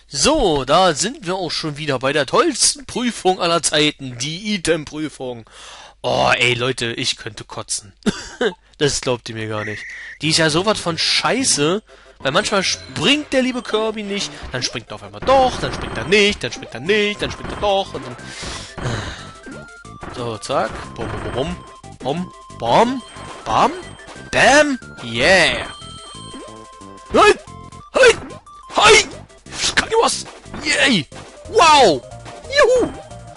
So, da sind wir auch schon wieder bei der tollsten Prüfung aller Zeiten, die Item-Prüfung. Oh, ey, Leute, ich könnte kotzen. Das glaubt ihr mir gar nicht. Die ist ja sowas von scheiße, weil manchmal springt der liebe Kirby nicht, dann springt er auf einmal doch, dann springt er nicht, dann springt er nicht, dann springt er doch und dann... So, zack. Bum, bum, bum, bum, bam, bam, yeah. Nein! Nein! Hi! Kann ich was? Yay! Wow! Juhu!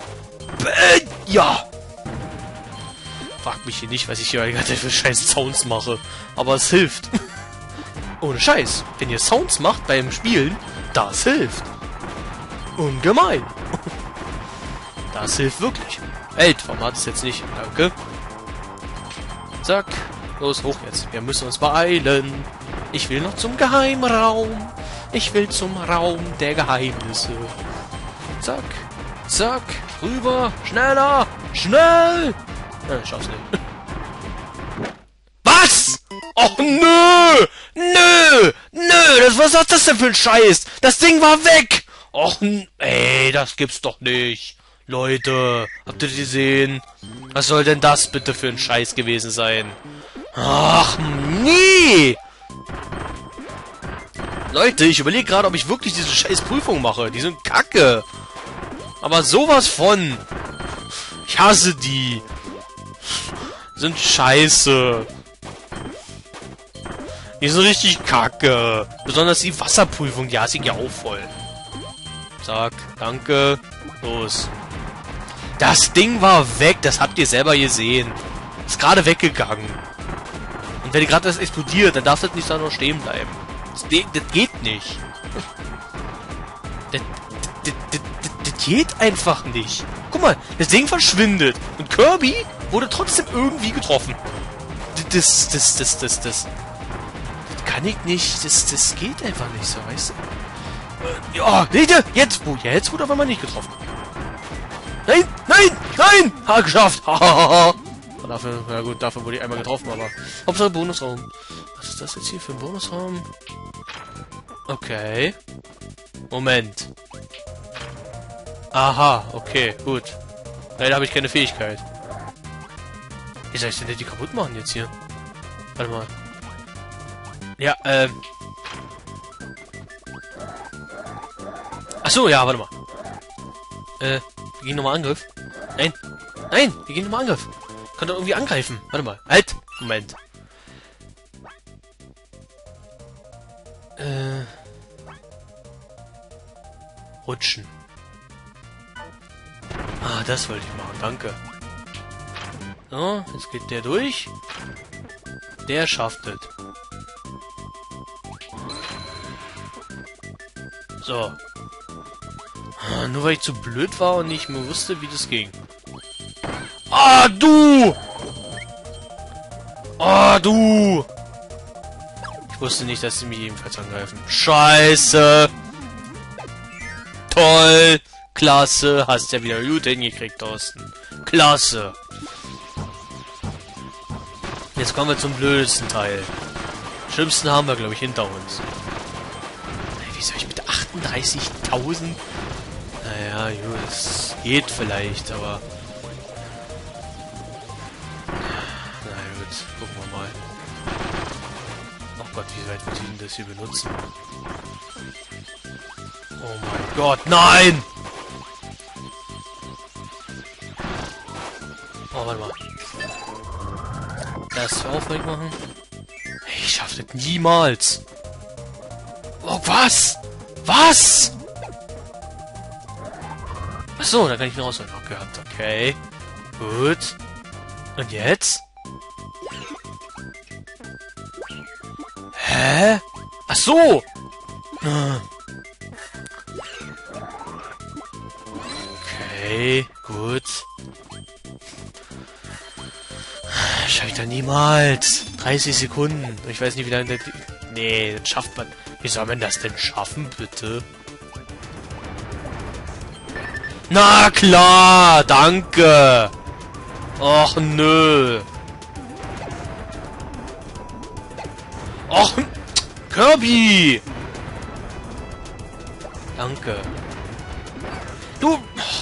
Ja! Fragt mich hier nicht, was ich hier die ganze Zeit für scheiß Sounds mache. Aber es hilft. Ohne Scheiß. Wenn ihr Sounds macht beim Spielen, das hilft. Ungemein. Das hilft wirklich. Warum hat es jetzt nicht? Danke. Zack. Los, hoch jetzt. Wir müssen uns beeilen. Ich will noch zum Geheimraum. Ich will zum Raum der Geheimnisse. Zack. Zack. Rüber. Schneller. Schnell. Schaff's nicht. Was? Och, nö. Nö. Nö. Was ist das denn für ein Scheiß? Das Ding war weg. Och, ey, das gibt's doch nicht. Leute, habt ihr die gesehen? Was soll denn das bitte für ein Scheiß gewesen sein? Ach, nee! Leute, ich überlege gerade, ob ich wirklich diese scheiß Prüfung mache. Die sind kacke. Aber sowas von. Ich hasse die. Sind scheiße. Die sind richtig kacke. Besonders die Wasserprüfung, die hasse ich ja auch voll. Zack, danke. Los. Das Ding war weg, das habt ihr selber gesehen. Ist gerade weggegangen. Und wenn gerade das explodiert, dann darf das nicht da noch stehen bleiben. Das geht nicht. Das geht einfach nicht. Guck mal, das Ding verschwindet. Und Kirby wurde trotzdem irgendwie getroffen. Das kann ich nicht. Das geht einfach nicht so, weißt du? Ja, jetzt wurde aber mal nicht getroffen. Nein, nein, nein! Ha, geschafft! Dafür, na gut, dafür wurde ich einmal getroffen, aber... Hauptsache Bonusraum. Was ist das jetzt hier für ein Bonusraum? Okay. Moment. Aha, okay, gut. Leider habe ich keine Fähigkeit. Wie soll ich denn die kaputt machen jetzt hier? Warte mal. Ja, Ach so, ja, warte mal. Wir gehen nochmal Angriff. Nein. Nein, wir gehen nochmal Angriff. Kann doch irgendwie angreifen. Warte mal. Halt. Moment. Rutschen. Ah, das wollte ich machen. Danke. So, jetzt geht der durch. Der schafft es. So. Nur weil ich zu blöd war und nicht mehr wusste, wie das ging. Ah, du! Ah, du! Ich wusste nicht, dass sie mich ebenfalls angreifen. Scheiße! Toll! Klasse! Hast ja wieder gut hingekriegt, Thorsten. Klasse! Jetzt kommen wir zum blödesten Teil. Schlimmsten haben wir, glaube ich, hinter uns. Wie soll ich mit 38.000... Naja, gut, es geht vielleicht, aber... Na gut, gucken wir mal. Oh Gott, wie weit wird ich denn das hier benutzen? Oh mein Gott, nein! Oh, warte mal. Das auch wegmachen. Ich schaffe das niemals. Oh, was? Was? Achso, da kann ich mir rausholen. Oh Gott, okay. Gut. Und jetzt? Hä? Ach so! Okay, gut. Schaffe ich da niemals. 30 Sekunden. Ich weiß nicht, wie lange das... Nee, das schafft man. Wie soll man das denn schaffen, bitte? Na klar, danke. Och, nö. Och, Kirby. Danke. Du...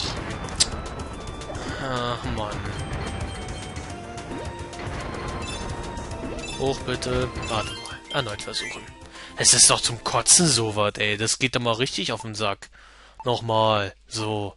Ach, Mann. Hoch bitte. Warte mal. Erneut versuchen. Es ist doch zum Kotzen sowas, ey. Das geht doch mal richtig auf den Sack. Nochmal. So.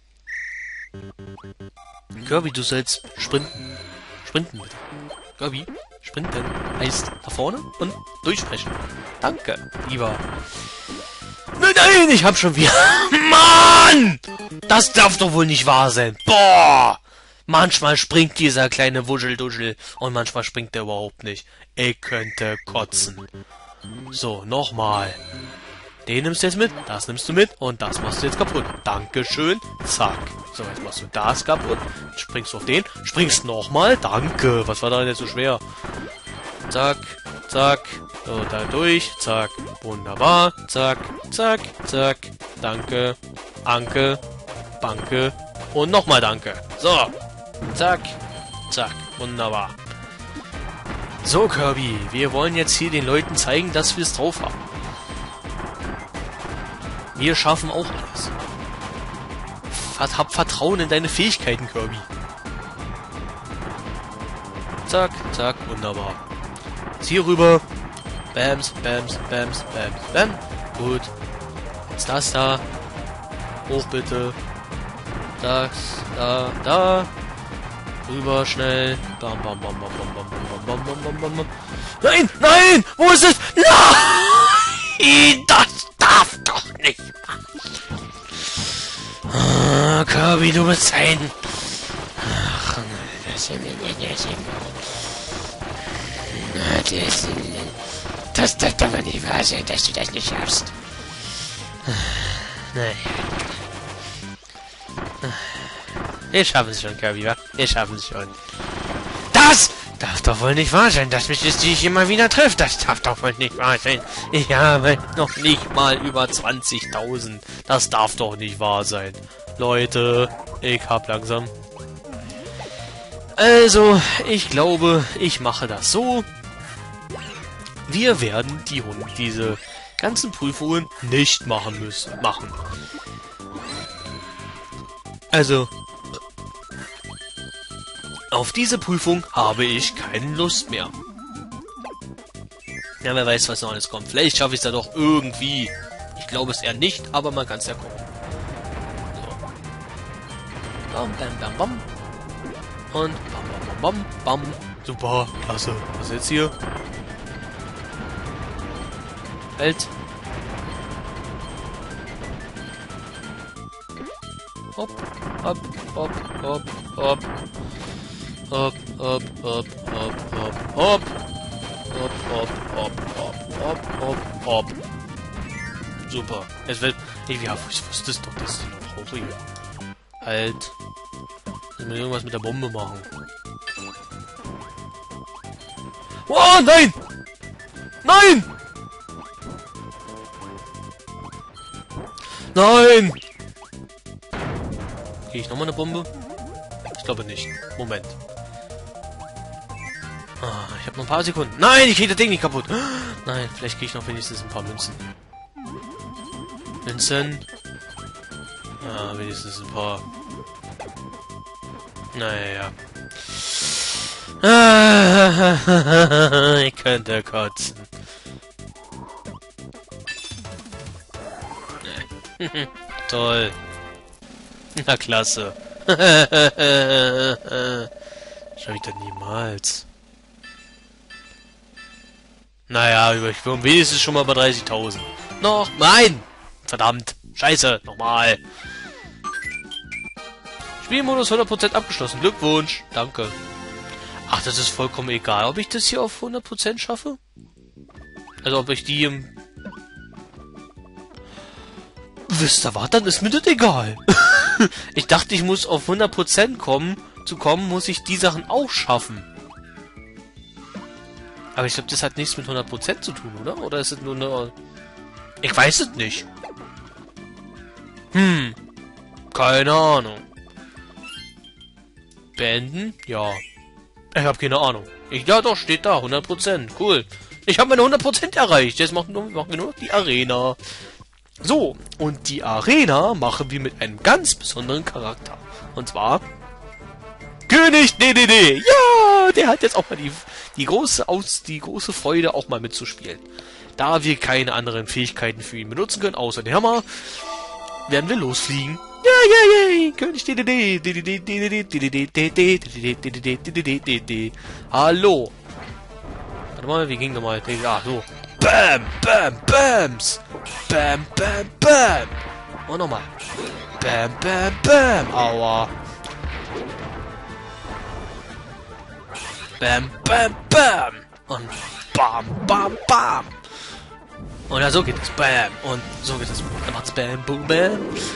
Kirby, du sollst sprinten. Sprinten. Kirby, sprinten heißt nach vorne und durchsprechen. Danke, lieber. Nein, nein, ich hab schon wieder... Mann! Das darf doch wohl nicht wahr sein. Boah! Manchmal springt dieser kleine Wuschelduschel und manchmal springt er überhaupt nicht. Ich könnte kotzen. So, nochmal. Den nimmst du jetzt mit, das nimmst du mit und das machst du jetzt kaputt. Dankeschön. Zack. So, jetzt machst du das kaputt. Jetzt springst du auf den. Springst nochmal. Danke. Was war da denn jetzt so schwer? Zack, zack. So, da durch. Zack. Wunderbar. Zack, zack, zack. Danke. Anke. Banke. Und nochmal danke. So. Zack. Zack. Wunderbar. So, Kirby. Wir wollen jetzt hier den Leuten zeigen, dass wir es drauf haben. Wir schaffen auch alles. Hab Vertrauen in deine Fähigkeiten, Kirby. Zack, zack, wunderbar. Jetzt hier rüber. Bams, bams, bams, bams, bam. Gut. Jetzt das da. Hoch bitte. Das, da. Rüber schnell. Bam, bam, bam, bam, bam, bam, bam, bam, bam, bam, bam. Nein, nein! Wo ist es? Nein! Das darf doch nicht. Ah, Kirby, du bist ein... Ach, das darf doch nicht wahr sein, dass du das nicht schaffst. Naja. Wir schaffen es schon, Kirby, wa? Wir schaffen es schon. Das darf doch wohl nicht wahr sein, dass mich das dich immer wieder trifft. Das darf doch wohl nicht wahr sein. Ich habe noch nicht mal über 20.000. Das darf doch nicht wahr sein. Leute, ich hab langsam... Also, ich glaube, ich mache das so. Wir werden diese ganzen Prüfungen nicht machen. Also... Auf diese Prüfung habe ich keine Lust mehr. Ja, wer weiß, was noch alles kommt. Vielleicht schaffe ich es da doch irgendwie. Ich glaube es eher nicht, aber man kann es ja gucken. So. Bam, bam, bam, bam. Und bam, bam, bam, bam, bam. Super, klasse. Was ist jetzt hier? Welt. Hopp, hopp, hopp, hopp, hopp. Hopp, hopp, hopp, hopp, hopp, hopp. Hopp, hopp, hopp, hopp, hopp, hopp, hopp. Super. Es wird... Ich wusste es doch, dass ich noch brauche hier. Halt. Müssen wir irgendwas mit der Bombe machen. Oh, nein! Nein! Nein! Kriege ich nochmal eine Bombe? Ich glaube nicht. Moment. Ah, ich habe noch ein paar Sekunden. Nein, ich kriege das Ding nicht kaputt. Nein, vielleicht kriege ich noch wenigstens ein paar Münzen. Münzen. Ah, wenigstens ein paar. Naja. Ich könnte kotzen. Toll. Na klasse. Schau ich das niemals. Naja, ich bin wenigstens schon mal bei 30.000. Noch? Nein! Verdammt. Scheiße. Nochmal. Spielmodus 100% abgeschlossen. Glückwunsch. Danke. Ach, das ist vollkommen egal, ob ich das hier auf 100% schaffe? Also, ob ich die im... Wisst ihr was? Dann ist mir das egal. Ich dachte, ich muss auf 100% kommen. Zu kommen, muss ich die Sachen auch schaffen. Aber ich glaube, das hat nichts mit 100% zu tun, oder? Oder ist es nur eine... Ich weiß es nicht. Keine Ahnung. Beenden? Ja. Ich habe keine Ahnung. Ja doch, steht da. 100%. Cool. Ich habe meine 100% erreicht. Jetzt machen wir nur noch die Arena. So, und die Arena machen wir mit einem ganz besonderen Charakter. Und zwar König DDD. Ja, der hat jetzt auch mal die große Freude, auch mal mitzuspielen. Da wir keine anderen Fähigkeiten für ihn benutzen können, außer den Hammer, werden wir losfliegen. Ja, König DDD. Hallo. Warte mal, wie ging nochmal? Ah, so. Bam, bam, bams. Bam, bam, bam. Und nochmal. Bam, bam, bam. Aua. Bam, bam, bam. Und bam, bam, bam. Und ja, so geht es. Bam. Und so geht es. Dann macht's bam, boom, bam.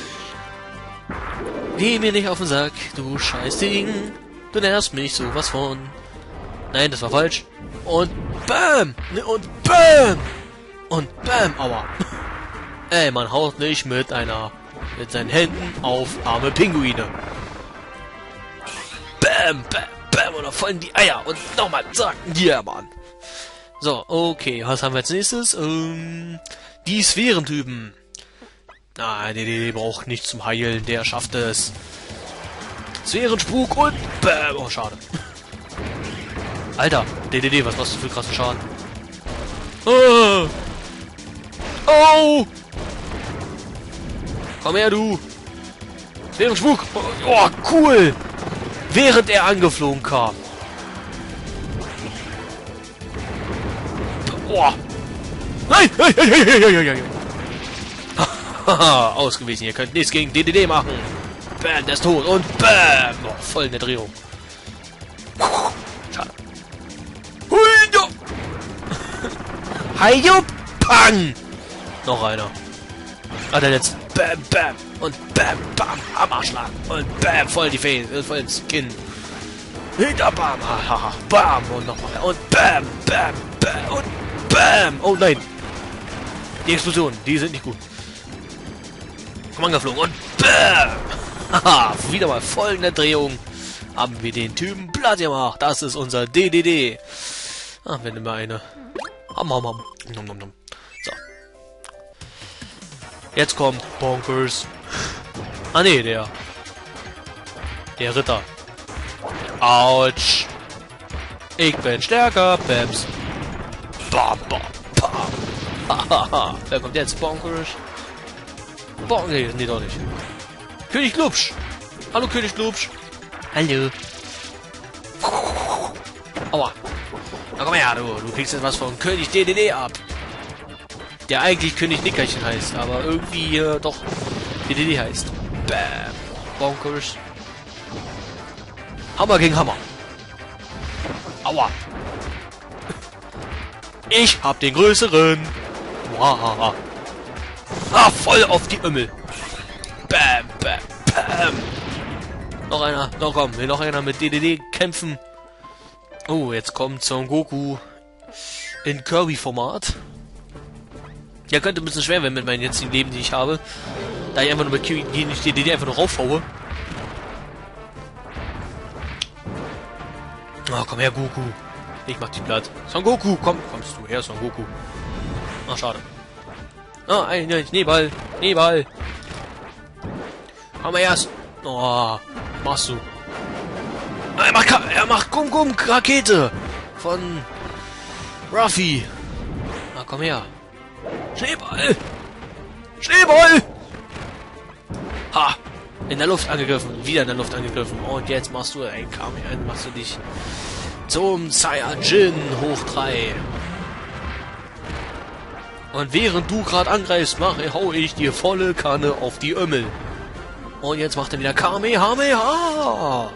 Geh mir nicht auf den Sack, du scheiß Ding. Du nervst mich sowas von. Nein, das war falsch. Und bam. Und bam. Und bam. Aua. Ey, man haut nicht mit seinen Händen auf arme Pinguine. Bam, bam, bam. Oder voll in die Eier. Und nochmal, zack. Ja, Mann. So, okay. Was haben wir als nächstes? Die Sphärentypen. Nein, der braucht nichts zum Heilen. Der schafft es. Sphärenspuk und bam. Oh, schade. Alter, DDD, was machst du für krassen Schaden? Oh! Oh! Komm her, du! Sphärenspuk! Oh, cool! Während er angeflogen kam. Oh! Nein! Haha, ausgewichen. Ihr könnt nichts gegen DDD machen. Bam, der ist tot. Und bam! Oh, voll in der Drehung. Schade. Hui, Hayup! Pang! Noch einer. Ah, der letzte. Bam, bam. Und bam, bam. Hammerschlag. Und bam, voll die Face. Voll ins Kinn. Hinter bam. Haha. Bam. Und nochmal. Und bam, bam, bam. Und bam. Oh nein. Die Explosionen, die sind nicht gut. Komm angeflogen. Und bam. Haha. Wieder mal voll in der Drehung. Haben wir den Typen platt gemacht. Das ist unser DDD. Ah, wir nehmen mal eine. Nom. So. Jetzt kommt Bonkers. Ah ne, der Ritter. Autsch. Ich bin stärker. Bams. Bam, bam, bam. Hahaha. Wer kommt jetzt? Bonkers. Nee, doch nicht. König Glubsch. Hallo, König Glubsch. Hallo. Aua. Na komm her, du kriegst jetzt was von König DDD ab. Der eigentlich König Nickerchen heißt, aber irgendwie doch DDD heißt. Bam. Bonkers. Hammer gegen Hammer. Aua. Ich hab den größeren. Wow. Ah, voll auf die Ümmel. Bam, bam, bam. Noch einer. Noch komm, will noch einer mit DDD kämpfen. Oh, jetzt kommt Son Goku in Kirby-Format. Ja, könnte ein bisschen schwer werden mit meinen jetzigen Leben, die ich habe. Da ich einfach nur mit DDD einfach nur raufhaue. Oh, komm her, Goku. Ich mach dich platt. Son Goku, kommst du her, Son Goku. Ach, schade. Ah, ein Schneeball. Schneeball. Komm mal erst. Oh, machst du. Er macht Gum-Gum-Rakete von Ruffy. Na, komm her. Schneeball. Schneeball. Ha. In der Luft angegriffen. Wieder in der Luft angegriffen. Und jetzt machst du, machst du dich zum Saiyajin hoch 3. Und während du gerade angreifst, hau ich dir volle Kanne auf die Ömmel. Und jetzt macht er wieder Kamehameha.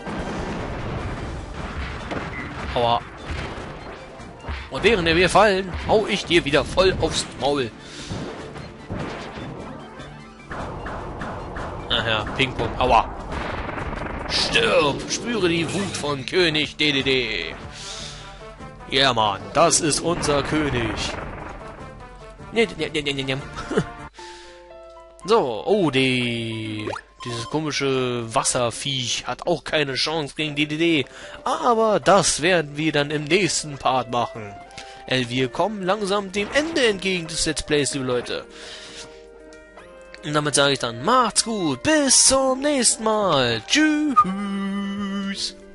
Aua. Und während wir fallen, hau ich dir wieder voll aufs Maul. Ach ja, Ping-Pong. Aua. Stirb! Spüre die Wut von König DDD. Ja, Mann, das ist unser König. So, oh, dieses komische Wasserviech hat auch keine Chance gegen DDD. Aber das werden wir dann im nächsten Part machen. Wir kommen langsam dem Ende entgegen des Let's Plays, liebe Leute. Und damit sage ich dann, macht's gut, bis zum nächsten Mal. Tschüss.